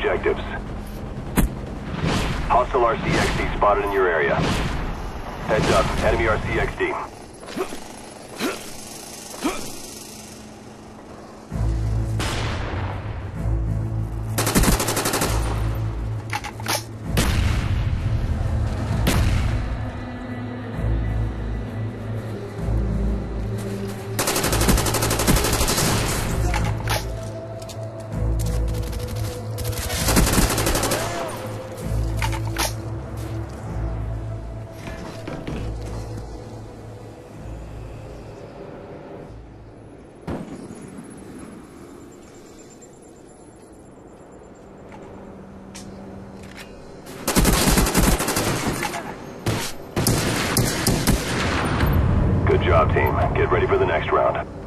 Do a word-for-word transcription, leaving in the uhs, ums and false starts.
objectives. Hostile R C X D spotted in your area. Heads up, enemy R C X D. Good job, team. Get ready for the next round.